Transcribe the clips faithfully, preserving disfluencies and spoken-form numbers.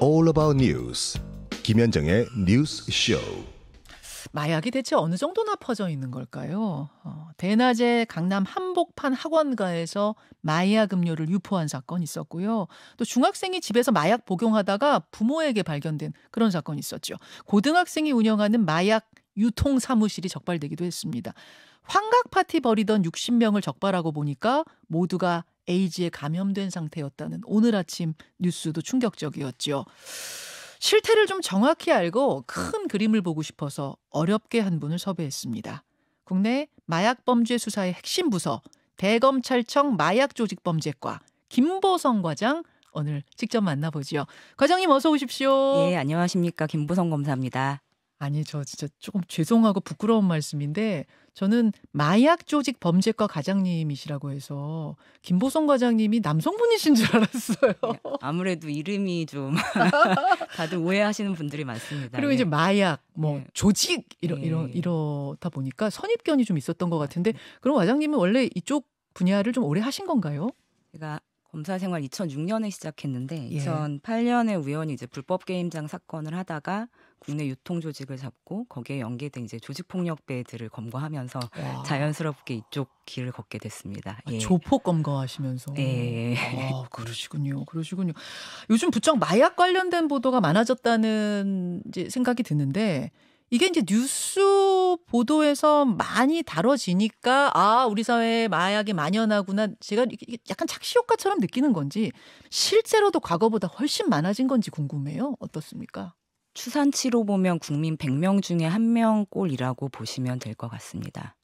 all about news. 김현정의 뉴스 쇼. 마약이 대체 어느 정도나 퍼져 있는 걸까요? 어, 대낮에 강남 한복판 학원가에서 마약 음료를 유포한 사건이 있었고요. 또 중학생이 집에서 마약 복용하다가 부모에게 발견된 그런 사건이 있었죠. 고등학생이 운영하는 마약 유통 사무실이 적발되기도 했습니다. 환각 파티 벌이던 육십 명을 적발하고 보니까 모두가 에이즈에 감염된 상태였다는 오늘 아침 뉴스도 충격적이었죠. 실태를 좀 정확히 알고 큰 그림을 보고 싶어서 어렵게 한 분을 섭외했습니다. 국내 마약범죄 수사의 핵심 부서 대검찰청 마약조직범죄과 김보성 과장 오늘 직접 만나보죠. 과장님 어서 오십시오. 예, 안녕하십니까. 김보성 검사입니다. 아니 저 진짜 조금 죄송하고 부끄러운 말씀인데 저는 마약조직범죄과 과장님이시라고 해서 김보성 과장님이 남성분이신 줄 알았어요. 예, 아무래도 이름이 좀 다들 오해하시는 분들이 많습니다. 그리고 예. 이제 마약, 뭐 예. 조직 이러, 예. 이러, 이러다 보니까 선입견이 좀 있었던 것 같은데 그럼 과장님은 원래 이쪽 분야를 좀 오래 하신 건가요? 제가 검사 생활 이천육 년에 시작했는데 예. 이천팔 년에 우연히 이제 불법 게임장 사건을 하다가 국내 유통 조직을 잡고 거기에 연계된 이제 조직폭력배들을 검거하면서 와. 자연스럽게 이쪽 길을 걷게 됐습니다. 아, 예. 조폭 검거하시면서. 예. 아, 그러시군요. 그러시군요. 요즘 부쩍 마약 관련된 보도가 많아졌다는 이제 생각이 드는데 이게 이제 뉴스 보도에서 많이 다뤄지니까 아, 우리 사회에 마약이 만연하구나. 제가 이게 약간 착시 효과처럼 느끼는 건지 실제로도 과거보다 훨씬 많아진 건지 궁금해요. 어떻습니까? 추산치로 보면 국민 백 명 중에 한 명꼴이라고 보시면 될 것 같습니다.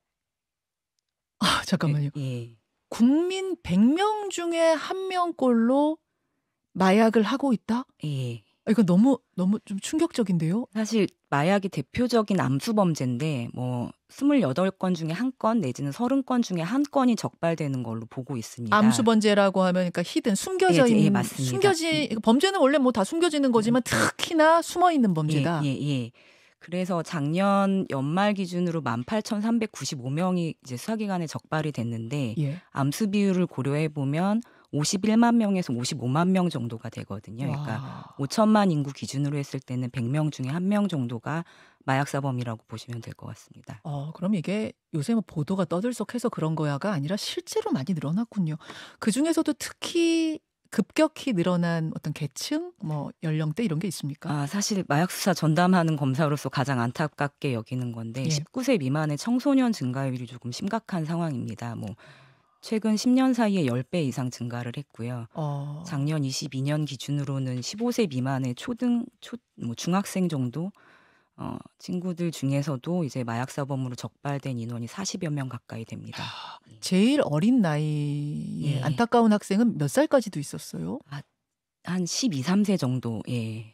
아, 잠깐만요. 예. 국민 백 명 중에 한 명꼴로 마약을 하고 있다? 예. 아, 이거 너무 너무 좀 충격적인데요. 사실 마약이 대표적인 암수 범죄인데 뭐 스물여덟 건 중에 한 건 내지는 서른 건 중에 한 건이 적발되는 걸로 보고 있습니다. 암수 범죄라고 하면 그러니까 히든 숨겨져 예, 있는 예, 맞습니다. 숨겨지 범죄는 원래 뭐 다 숨겨지는 거지만 특히나 숨어 있는 범죄다. 예, 예, 예. 그래서 작년 연말 기준으로 만 팔천삼백구십오 명이 이제 수사기관에 적발이 됐는데 예. 암수 비율을 고려해 보면 오십일만 명에서 오십오만 명 정도가 되거든요. 그러니까 와. 오천만 인구 기준으로 했을 때는 백 명 중에 한 명 정도가 마약사범이라고 보시면 될 것 같습니다. 어, 그럼 이게 요새 뭐 보도가 떠들썩해서 그런 거야가 아니라 실제로 많이 늘어났군요. 그 중에서도 특히 급격히 늘어난 어떤 계층, 뭐 연령대 이런 게 있습니까? 아, 사실 마약 수사 전담하는 검사로서 가장 안타깝게 여기는 건데 예. 십구 세 미만의 청소년 증가율이 조금 심각한 상황입니다. 뭐 최근 십 년 사이에 십 배 이상 증가를 했고요. 어. 작년 이십이 년 기준으로는 십오 세 미만의 초등, 초, 뭐 중학생 정도 어, 친구들 중에서도 이제 마약사범으로 적발된 인원이 사십여 명 가까이 됩니다. 제일 어린 나이에 예. 안타까운 학생은 몇 살까지도 있었어요? 아, 한 십이, 삼 세 정도. 예.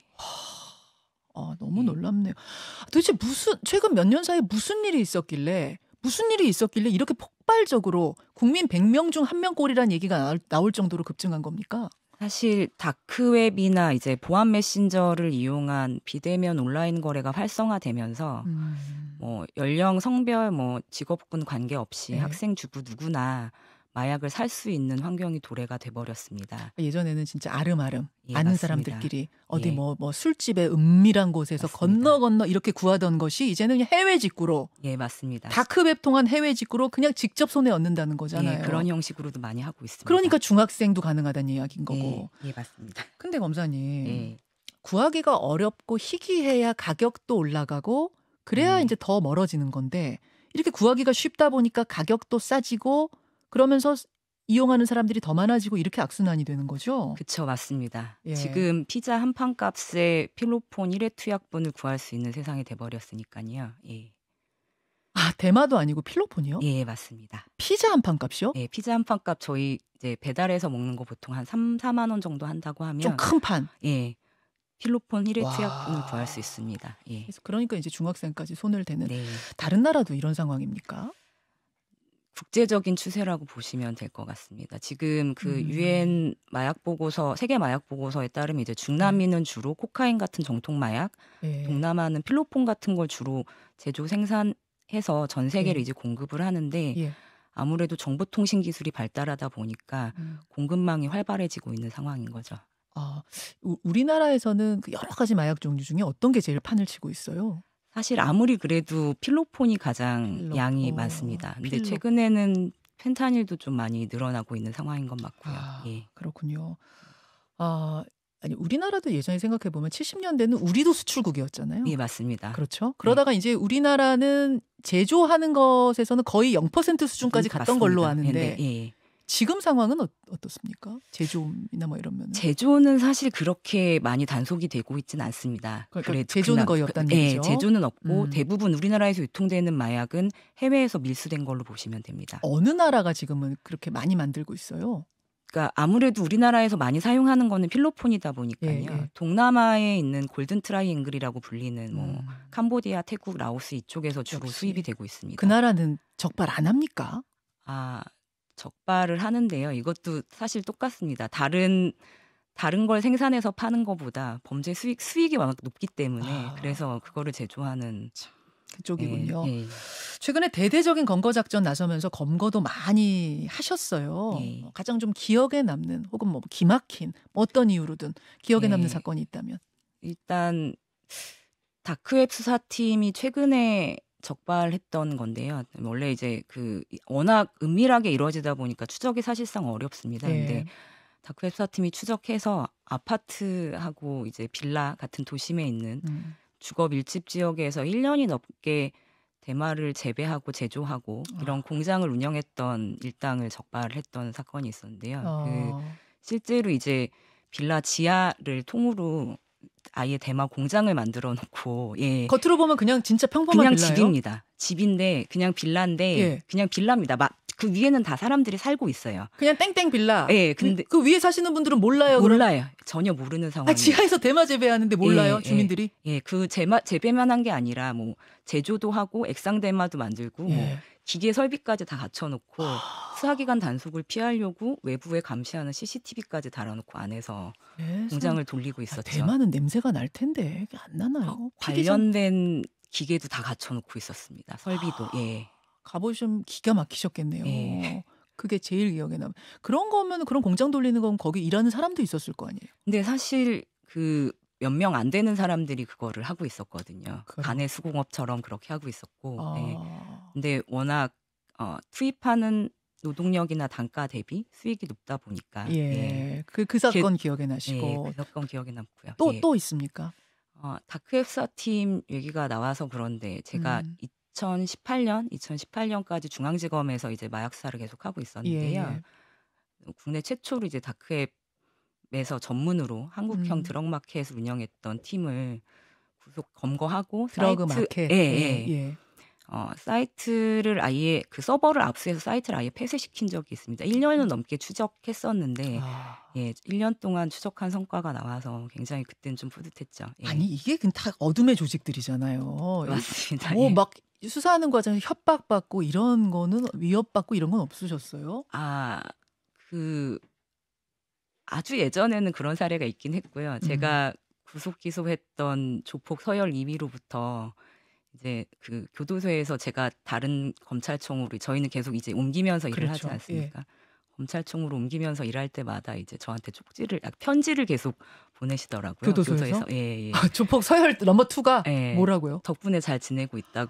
아, 너무 예. 놀랍네요. 도대체 무슨 최근 몇 년 사이에 무슨 일이 있었길래 무슨 일이 있었길래 이렇게 폭발적으로 국민 백 명 중 한 명꼴이라는 얘기가 나올, 나올 정도로 급증한 겁니까? 사실 다크웹이나 이제 보안 메신저를 이용한 비대면 온라인 거래가 활성화되면서 음. 뭐 연령, 성별, 뭐 직업군 관계없이 네. 학생 주부 누구나 마약을 살 수 있는 환경이 도래가 돼버렸습니다. 예전에는 진짜 아름아름 예, 아는 맞습니다. 사람들끼리 어디 예. 뭐, 뭐 술집에 은밀한 곳에서 맞습니다. 건너 건너 이렇게 구하던 것이 이제는 그냥 해외 직구로 예, 맞습니다. 다크웹 통한 해외 직구로 그냥 직접 손에 얻는다는 거잖아요. 예, 그런 형식으로도 많이 하고 있습니다. 그러니까 중학생도 가능하다는 이야기인 거고. 예, 예, 맞습니다. 근데 검사님 예. 구하기가 어렵고 희귀해야 가격도 올라가고 그래야 음. 이제 더 멀어지는 건데 이렇게 구하기가 쉽다 보니까 가격도 싸지고 그러면서 이용하는 사람들이 더 많아지고 이렇게 악순환이 되는 거죠. 그쵸, 맞습니다. 예. 지금 피자 한 판 값에 필로폰 일 회 투약분을 구할 수 있는 세상이 돼버렸으니까요. 예, 아, 대마도 아니고 필로폰이요? 예, 맞습니다. 피자 한 판 값이요? 예, 피자 한 판 값 저희 이제 배달해서 먹는 거 보통 한 삼, 사만 원 정도 한다고 하면 좀 큰 판. 예, 필로폰 일 회 와. 투약분을 구할 수 있습니다. 예. 그래서 그러니까 이제 중학생까지 손을 대는 네. 다른 나라도 이런 상황입니까? 국제적인 추세라고 보시면 될 것 같습니다. 지금 그 음. 유엔 마약 보고서, 세계 마약 보고서에 따르면 이제 중남미는 주로 코카인 같은 정통 마약, 예. 동남아는 필로폰 같은 걸 주로 제조 생산해서 전 세계를 예. 이제 공급을 하는데 예. 아무래도 정보통신 기술이 발달하다 보니까 음. 공급망이 활발해지고 있는 상황인 거죠. 아, 우 우리나라에서는 그 여러 가지 마약 종류 중에 어떤 게 제일 판을 치고 있어요? 사실 아무리 그래도 필로폰이 가장 필로폰. 양이 많습니다. 근데 필로폰. 최근에는 펜타닐도 좀 많이 늘어나고 있는 상황인 건 맞고요. 아, 예. 그렇군요. 아, 아니 우리나라도 예전에 생각해 보면 칠십 년대는 우리도 수출국이었잖아요. 예, 맞습니다. 그렇죠. 그러다가 이제 우리나라는 제조하는 것에서는 거의 영 퍼센트 수준까지 갔던 걸로 맞습니다. 아는데 근데 예. 지금 상황은 어, 어떻습니까? 제조이나 뭐 이러면은. 제조는 사실 그렇게 많이 단속이 되고 있지는 않습니다. 그러니까 그래도 제조는 그나- 거의 그- 없다는 예, 얘기죠. 제조는 없고 음. 대부분 우리나라에서 유통되는 마약은 해외에서 밀수된 걸로 보시면 됩니다. 어느 나라가 지금은 그렇게 많이 만들고 있어요? 그러니까 아무래도 우리나라에서 많이 사용하는 거는 필로폰이다 보니까요. 예, 예. 동남아에 있는 골든 트라이앵글이라고 불리는 뭐 음. 캄보디아, 태국, 라오스 이쪽에서 주로 역시. 수입이 되고 있습니다. 그 나라는 적발 안 합니까? 아, 적발을 하는데요. 이것도 사실 똑같습니다. 다른 다른 걸 생산해서 파는 것보다 범죄 수익 수익이 워낙 높기 때문에 아. 그래서 그거를 제조하는 그쪽이군요. 예, 예. 최근에 대대적인 검거 작전 나서면서 검거도 많이 하셨어요. 예. 어, 가장 좀 기억에 남는 혹은 뭐 기막힌 뭐 어떤 이유로든 기억에 예. 남는 사건이 있다면. 일단 다크웹 수사팀이 최근에 적발했던 건데요. 원래 이제 그 워낙 은밀하게 이루어지다 보니까 추적이 사실상 어렵습니다. 예. 근데 다크웹 수사팀이 추적해서 아파트하고 이제 빌라 같은 도심에 있는 음. 주거 밀집 지역에서 일 년이 넘게 대마를 재배하고 제조하고 이런 아. 공장을 운영했던 일당을 적발했던 사건이 있었는데요. 그 어. 실제로 이제 빌라 지하를 통으로 아예 대마 공장을 만들어 놓고 예. 겉으로 보면 그냥 진짜 평범한 그냥 빌라예요? 집입니다. 집인데 그냥 빌라인데 예. 그냥 빌라입니다. 막 그 위에는 다 사람들이 살고 있어요. 그냥 땡땡 빌라. 예, 근데 그, 그 위에 사시는 분들은 몰라요. 그럼? 몰라요. 전혀 모르는 상황. 아, 지하에서 대마 재배하는데 몰라요, 예, 주민들이? 예, 그 재마, 재배만 한 게 아니라 뭐 제조도 하고 액상 대마도 만들고 뭐 예. 기계 설비까지 다 갖춰놓고 수사기관 단속을 피하려고 외부에 감시하는 씨씨티비까지 달아놓고 안에서 예, 공장을 돌리고 아, 있었죠. 대마는 냄새가 날 텐데 그게 안 나나요? 어, 피기전- 관련된 기계도 다 갖춰놓고 있었습니다. 설비도. 예. 가보시면 기가 막히셨겠네요. 예. 그게 제일 기억에 남. 그런 거면 그런 공장 돌리는 건 거기 일하는 사람도 있었을 거 아니에요. 근데 사실 그 몇 명 안 되는 사람들이 그거를 하고 있었거든요. 그래요? 간의 수공업처럼 그렇게 하고 있었고. 아, 예. 근데 워낙 어, 투입하는 노동력이나 단가 대비 수익이 높다 보니까 예, 예, 그 그 사건 기억에 나시고 예, 그 사건 기억에 남고요. 또 또 예. 있습니까? 어, 다크웹 수사팀 얘기가 나와서 그런데 제가 음. 이천십팔 년, 이천십팔 년까지 중앙지검에서 이제 마약 수사를 계속 하고 예, 있었는데요. 예. 국내 최초로 이제 다크웹에서 전문으로 한국형 음. 드럭 마켓을 운영했던 팀을 구속 검거하고 드러그 사이트, 마켓. 예, 예. 예. 어, 사이트를 아예 그 서버를 압수해서 사이트를 아예 폐쇄시킨 적이 있습니다. 일 년은 넘게 추적했었는데 아. 예, 일 년 동안 추적한 성과가 나와서 굉장히 그때는 좀 뿌듯했죠. 예. 아니 이게 그냥 다 어둠의 조직들이잖아요. 맞습니다. 뭐 예. 막 수사하는 과정에 협박받고 이런 거는 위협받고 이런 건 없으셨어요? 아, 그 아주 예전에는 그런 사례가 있긴 했고요. 음. 제가 구속 기소했던 조폭 서열 이 위로부터 이제 그 교도소에서 제가 다른 검찰청으로 저희는 계속 이제 옮기면서 일을 그렇죠. 하지 않습니까? 검찰청으로 옮기면서 일할 때마다 이제 저한테 쪽지를 아, 편지를 계속 보내시더라고요. 교도소에서? 예, 예. 아, 조폭 서열 넘버 투가 예. 뭐라고요? 덕분에 잘 지내고 있다고.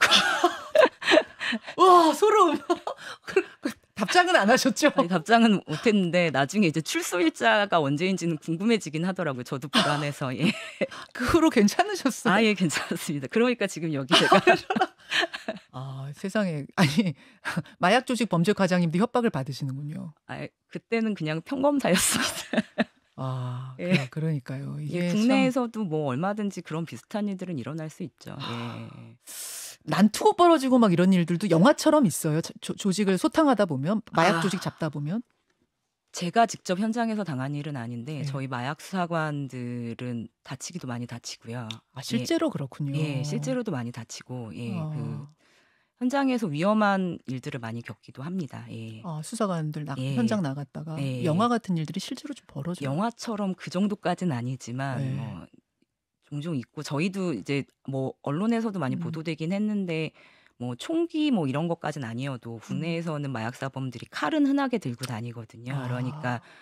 와 소름. 답장은 안 하셨죠? 아니, 답장은 못했는데 나중에 이제 출소 일자가 언제인지는 궁금해지긴 하더라고요. 저도 불안해서. 예. 그 후로 괜찮으셨어요? 아예 괜찮습니다. 그러니까 지금 여기 제가 아 세상에 아니 마약 조직 범죄 과장님도 협박을 받으시는군요. 아, 그때는 그냥 평검사였습니다. 아 예. 그래, 그러니까요. 이게 예, 참 국내에서도 뭐 얼마든지 그런 비슷한 일들은 일어날 수 있죠. 예. 난투고 벌어지고 막 이런 일들도 영화처럼 있어요. 조, 조직을 소탕하다 보면 마약 아. 조직 잡다 보면 제가 직접 현장에서 당한 일은 아닌데 네. 저희 마약 수사관들은 다치기도 많이 다치고요. 아 실제로 그렇군요. 예, 예, 실제로도 많이 다치고 예, 아. 그 현장에서 위험한 일들을 많이 겪기도 합니다. 예. 아, 수사관들 나, 예. 현장 나갔다가 예. 영화 같은 일들이 실제로 좀 벌어져요. 영화처럼 그 정도까지는 아니지만 네. 뭐 종종 있고 저희도 이제 뭐 언론에서도 많이 음. 보도되긴 했는데 뭐 총기 뭐 이런 것까지는 아니어도 국내에서는 마약 사범들이 칼은 흔하게 들고 다니거든요. 아. 그러니까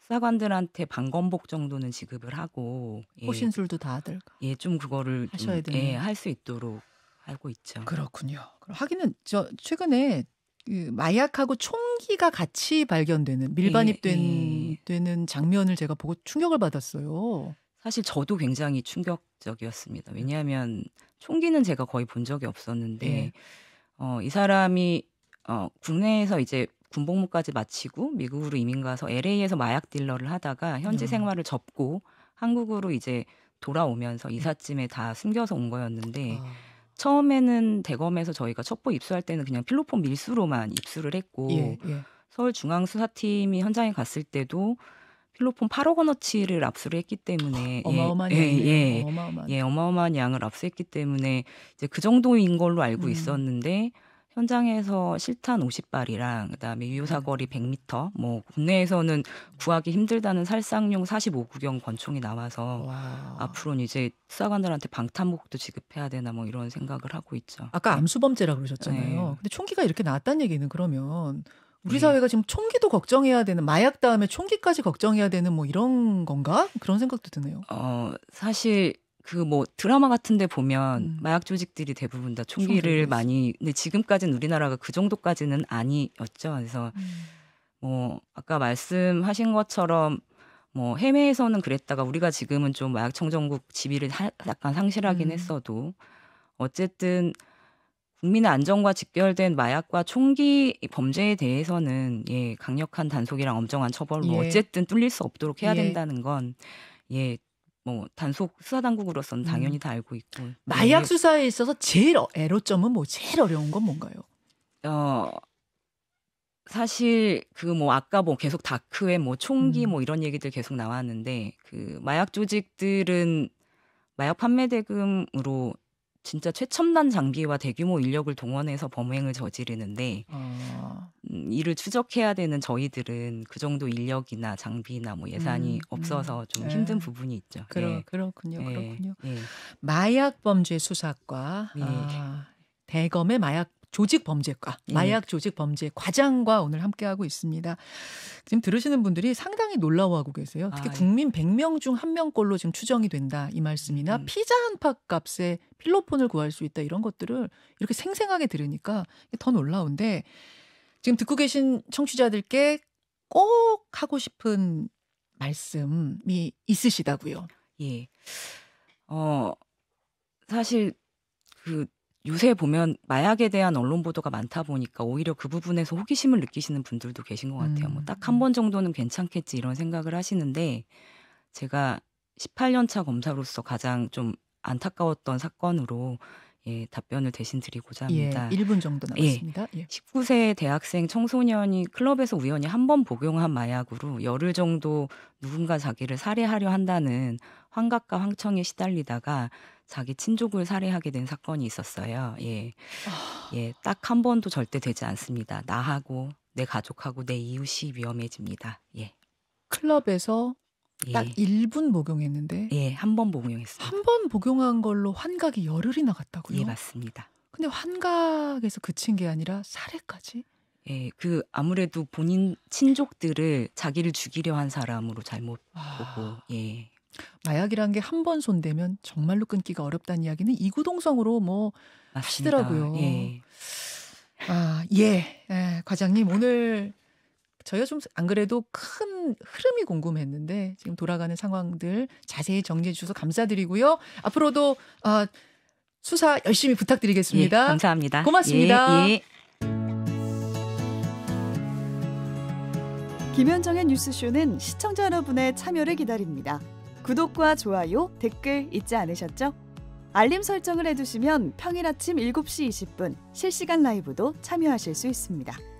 수사관들한테 방검복 정도는 지급을 하고 예, 호신술도 다들 예, 좀 그거를 하셔야 좀, 되는. 예, 할 수 있도록 하고 있죠. 그렇군요. 그럼 하기는 저 최근에 그 마약하고 총기가 같이 발견되는 밀반입된 예, 예. 되는 장면을 제가 보고 충격을 받았어요. 사실 저도 굉장히 충격적이었습니다. 왜냐하면 총기는 제가 거의 본 적이 없었는데 예. 어, 이 사람이 어, 국내에서 이제 군복무까지 마치고 미국으로 이민 가서 엘에이에서 마약 딜러를 하다가 현지 음. 생활을 접고 한국으로 이제 돌아오면서 이삿짐에 다 숨겨서 온 거였는데 아, 처음에는 대검에서 저희가 첩보 입수할 때는 그냥 필로폰 밀수로만 입수를 했고 예, 예. 서울중앙수사팀이 현장에 갔을 때도 필로폰 팔억 원어치를 압수를 했기 때문에 어마어마한 예, 양이네요. 예, 어마어마한. 예, 어마어마한 양을 압수했기 때문에 이제 그 정도인 걸로 알고 음. 있었는데 현장에서 실탄 오십 발이랑 그다음에 유효사거리 백 미터, 뭐 국내에서는 구하기 힘들다는 살상용 사십오 구경 권총이 나와서 와. 앞으로는 이제 수사관들한테 방탄복도 지급해야 되나 뭐 이런 생각을 하고 있죠. 아까 네. 암수범죄라 그러셨잖아요. 네. 근데 총기가 이렇게 나왔다는 얘기는 그러면 우리 네. 사회가 지금 총기도 걱정해야 되는, 마약 다음에 총기까지 걱정해야 되는 뭐 이런 건가? 그런 생각도 드네요. 어, 사실 그 뭐 드라마 같은데 보면 음. 마약 조직들이 대부분 다 총 총기를 들고 있어. 많이, 근데 지금까지는 우리나라가 그 정도까지는 아니었죠. 그래서 음. 뭐 아까 말씀하신 것처럼 뭐 해외에서는 그랬다가 우리가 지금은 좀 마약 청정국 지위를 하- 약간 상실하긴 음. 했어도 어쨌든 국민의 안전과 직결된 마약과 총기 범죄에 대해서는 예, 강력한 단속이랑 엄정한 처벌로 예. 어쨌든 뚫릴 수 없도록 해야 예. 된다는 건 예, 뭐 단속 수사 당국으로서는 음. 당연히 다 알고 있고 마약 예, 수사에 있어서 제일 어- 애로점은 뭐 제일 어려운 건 뭔가요? 어 사실 그 뭐 아까 뭐 계속 다크웹 뭐 총기 음. 뭐 이런 얘기들 계속 나왔는데 그 마약 조직들은 마약 판매 대금으로 진짜 최첨단 장비와 대규모 인력을 동원해서 범행을 저지르는데 아, 음, 이를 추적해야 되는 저희들은 그 정도 인력이나 장비나 뭐 예산이 음, 없어서 음. 좀 예. 힘든 부분이 있죠. 그러, 예. 그렇군요. 예, 그렇군요. 예. 마약 범죄 수사과, 예. 아, 대검의 마약 조직 범죄과, 예. 마약 조직 범죄 과장과 오늘 함께하고 있습니다. 지금 들으시는 분들이 상당히 놀라워하고 계세요. 특히 아, 예. 국민 백 명 중 한 명꼴로 지금 추정이 된다 이 말씀이나 음. 피자 한 팍 값에 필로폰을 구할 수 있다 이런 것들을 이렇게 생생하게 들으니까 더 놀라운데 지금 듣고 계신 청취자들께 꼭 하고 싶은 말씀이 있으시다고요. 예. 어, 사실 그 요새 보면 마약에 대한 언론 보도가 많다 보니까 오히려 그 부분에서 호기심을 느끼시는 분들도 계신 것 같아요. 음. 뭐 딱 한 번 정도는 괜찮겠지 이런 생각을 하시는데 제가 십팔 년 차 검사로서 가장 좀 안타까웠던 사건으로 예, 답변을 대신 드리고자 예, 합니다. 일 분 정도 남았습니다. 예. 십구 세 대학생 청소년이 클럽에서 우연히 한 번 복용한 마약으로 열흘 정도 누군가 자기를 살해하려 한다는 환각과 황청에 시달리다가 자기 친족을 살해하게 된 사건이 있었어요. 예, 아, 예, 딱 한 번도 절대 되지 않습니다. 나하고 내 가족하고 내 이웃이 위험해집니다. 예, 클럽에서 예, 딱 일 분 복용했는데 예, 한 번 복용했습니다. 한 번 복용한 걸로 환각이 열흘이 나갔다고요? 예, 맞습니다. 근데 환각에서 그친 게 아니라 살해까지? 예, 그 아무래도 본인 친족들을 자기를 죽이려 한 사람으로 잘못 보고, 아, 예. 마약이란 게 한 번 손대면 정말로 끊기가 어렵다는 이야기는 이구동성으로 뭐 맞습니다. 하시더라고요. 예. 아, 예. 예, 과장님 오늘 저희가 좀 안 그래도 큰 흐름이 궁금했는데 지금 돌아가는 상황들 자세히 정리해 주셔서 감사드리고요. 앞으로도 아, 수사 열심히 예, 부탁드리겠습니다. 감사합니다. 고맙습니다. 예, 예. 김현정의 뉴스쇼는 시청자 여러분의 참여를 기다립니다. 구독과 좋아요, 댓글 잊지 않으셨죠? 알림 설정을 해두시면 평일 아침 일곱 시 이십 분 실시간 라이브도 참여하실 수 있습니다.